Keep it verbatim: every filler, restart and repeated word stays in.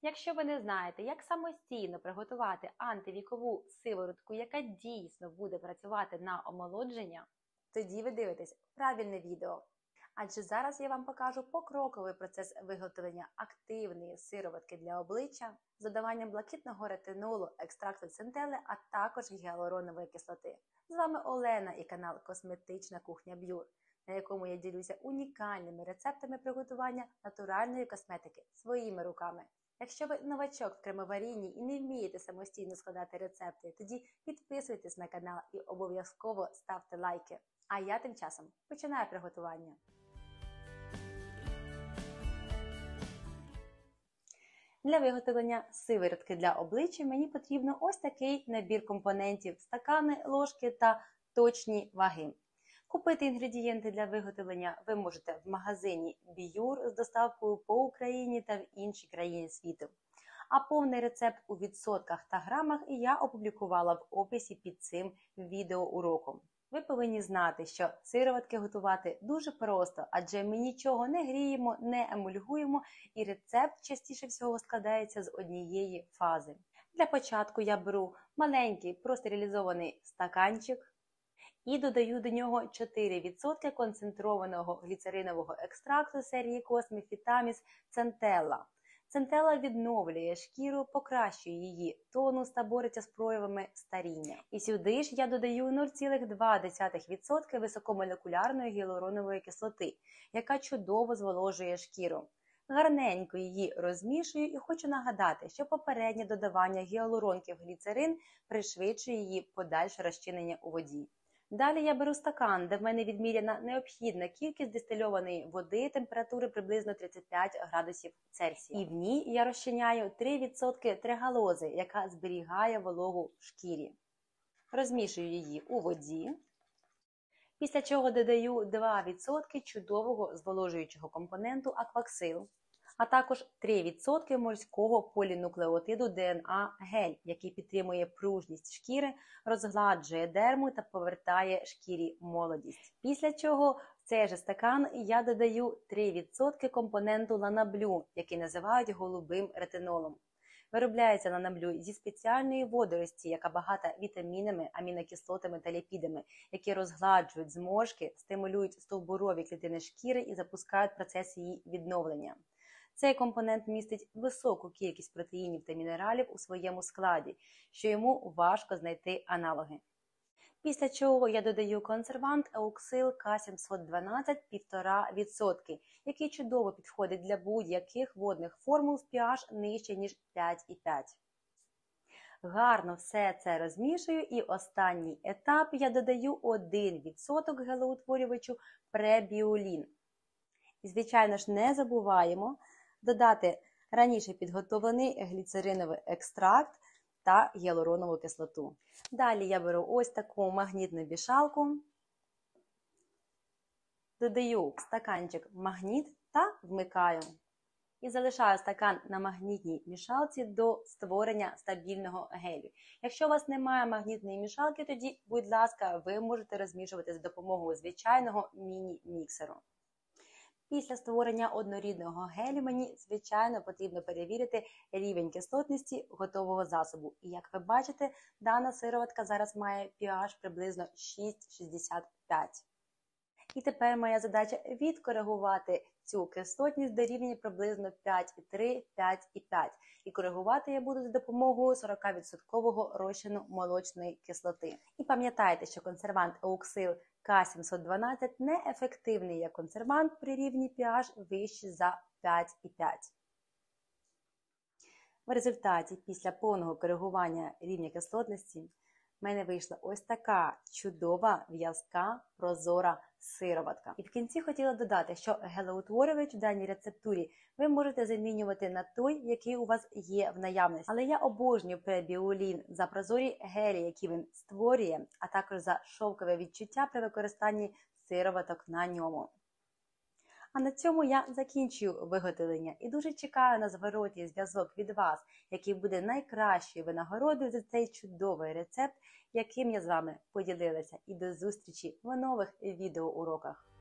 Якщо ви не знаєте, як самостійно приготувати антивікову сиворотку, яка дійсно буде працювати на омолодження, тоді ви дивитесь правильне відео. Адже зараз я вам покажу покроковий процес виготовлення активної сироватки для обличчя з додаванням блакитного ретинолу, екстракту центели, а також гіалуронової кислоти. З вами Олена і канал Косметична кухня Б'юр, на якому я ділюся унікальними рецептами приготування натуральної косметики своїми руками. Якщо ви новачок в кремоварінні і не вмієте самостійно складати рецепти, тоді підписуйтесь на канал і обов'язково ставте лайки. А я тим часом починаю приготування. Для виготовлення сиворотки для обличчя мені потрібно ось такий набір компонентів: стакани, ложки та точні ваги. Купити інгредієнти для виготовлення ви можете в магазині Б'юр з доставкою по Україні та в інші країни світу. А повний рецепт у відсотках та грамах я опублікувала в описі під цим відеоуроком. Ви повинні знати, що сироватки готувати дуже просто, адже ми нічого не гріємо, не емульгуємо, і рецепт частіше всього складається з однієї фази. Для початку я беру маленький простерилізований стаканчик і додаю до нього чотири відсотки концентрованого гліцеринового екстракту серії Cosme Vitamis Centella. Центела відновлює шкіру, покращує її тонус та бореться з проявами старіння. І сюди ж я додаю нуль цілих два десятих відсотка високомолекулярної гіалуронової кислоти, яка чудово зволожує шкіру. Гарненько її розмішую і хочу нагадати, що попереднє додавання гіалуронки в гліцерин пришвидшує її подальше розчинення у воді. Далі я беру стакан, де в мене відміряна необхідна кількість дистильованої води температури приблизно тридцять п'ять градусів Цельсія. І в ній я розчиняю три відсотки тригалози, яка зберігає вологу в шкірі. Розмішую її у воді, після чого додаю два відсотки чудового зволожуючого компоненту акваксил, а також три відсотки морського полінуклеотиду ді ен а гель, який підтримує пружність шкіри, розгладжує дерму та повертає шкірі молодість. Після чого в цей же стакан я додаю три відсотки компоненту ланаблю, який називають голубим ретинолом. Виробляється ланаблю зі спеціальної водорості, яка багата вітамінами, амінокислотами та ліпідами, які розгладжують зморшки, стимулюють стовбурові клітини шкіри і запускають процес її відновлення. Цей компонент містить високу кількість протеїнів та мінералів у своєму складі, що йому важко знайти аналоги. Після чого я додаю консервант Euxil К сімсот дванадцять півтора відсотка, який чудово підходить для будь-яких водних формул з pH нижче, ніж п'ять і п'ять. Гарно все це розмішую, і останній етап я додаю один відсоток гелеутворювачу пребіолін. І, звичайно ж, не забуваємо додати раніше підготовлений гліцериновий екстракт та гіалуронову кислоту. Далі я беру ось таку магнітну мішалку, додаю в стаканчик магніт та вмикаю. І залишаю стакан на магнітній мішалці до створення стабільного гелю. Якщо у вас немає магнітної мішалки, тоді, будь ласка, ви можете розмішувати за допомогою звичайного міні-міксеру. Після створення однорідного гелю мені, звичайно, потрібно перевірити рівень кислотності готового засобу. І як ви бачите, дана сироватка зараз має pH приблизно шість шістдесят п'ять. І тепер моя задача відкоригувати цю кислотність до рівня приблизно п'ять і три - п'ять і п'ять. І коригувати я буду за допомогою сорок відсотків розчину молочної кислоти. І пам'ятайте, що консервант Euxil К сімсот дванадцять неефективний як консервант при рівні pH вищий за п'ять і п'ять. В результаті, після повного коригування рівня кислотності, в мене вийшла ось така чудова, в'язка, прозора сироватка. І в кінці хотіла додати, що гелеутворювач в даній рецептурі ви можете замінювати на той, який у вас є в наявності. Але я обожнюю пребіолін за прозорі гелі, які він створює, а також за шовкове відчуття при використанні сироваток на ньому. А на цьому я закінчую виготовлення і дуже чекаю на зворотній зв'язок від вас, який буде найкращою винагородою за цей чудовий рецепт, яким я з вами поділилася. І до зустрічі в нових відеоуроках.